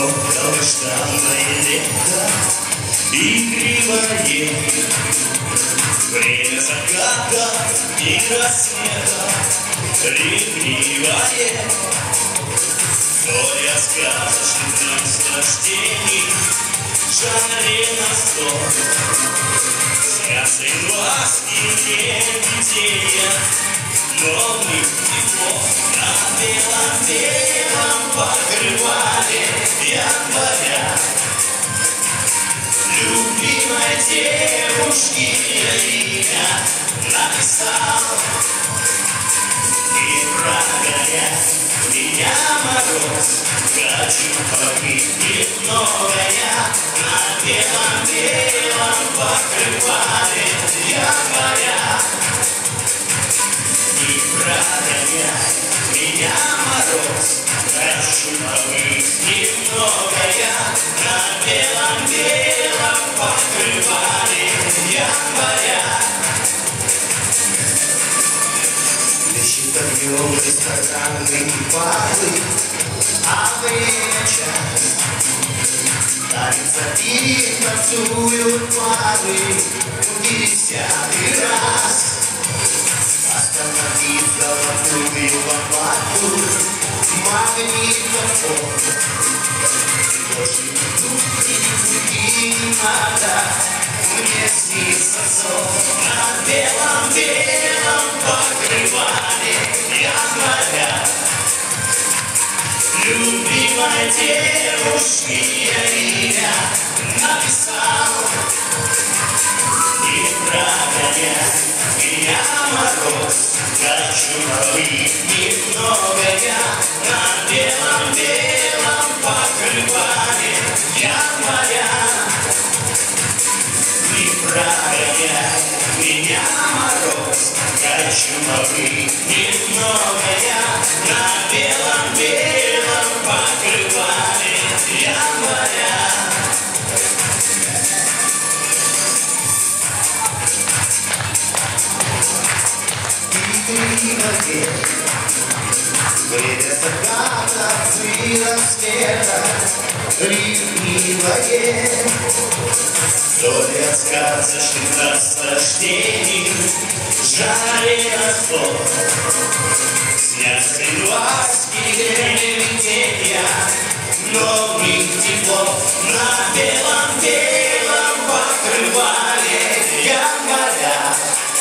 долгожданное лето игривое, время заката и рассвета ревнивое, море сказочных наслаждений, жаре на стол, снятся ласки видения, новый тепло на белом-белом покрывале января. Любимой девушки я имя написал, и прогонять меня мороз, хочу погибнуть многое на белом-белом покрывале января. И прогоняй меня мороз, хочу погибнуть многое на белом-белом покрывале января. Лечит огнем ресторанные бары, а время час. Танец и танцуют пары в 10-й раз. Остановить золотую лопату магнитофон. Больше и не надо, мне снится сон на белом-белом покрывале января. Любимой девушке я имя написал, и прогонять меня мороз, хочу погибнуть многое на белом-белом покрывале января. И прогоняй меня мороз, хочу погибнуть многое на белом-белом покрывале января. Время заката и рассвета ревнивое, доля от сказочных наслаждений, жаре на стол, снятся ласки видения, новых теплов на белом-белом покрывале января.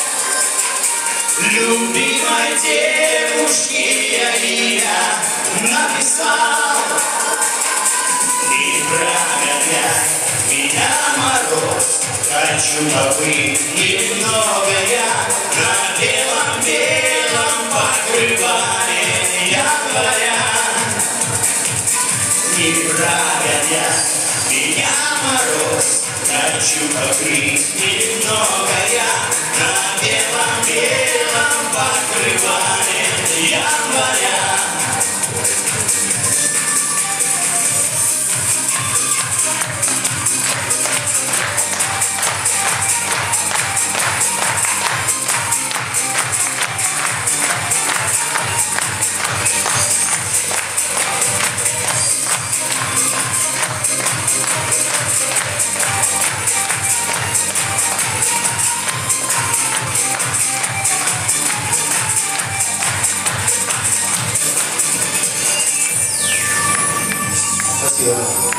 Любимой девушке я имя написал, и прогоняй меня мороз, хочу погибнуть многое на белом-белом покрывале января. И прогоняй меня мороз, хочу погибнуть многое на белом-белом покрывале января. Спасибо.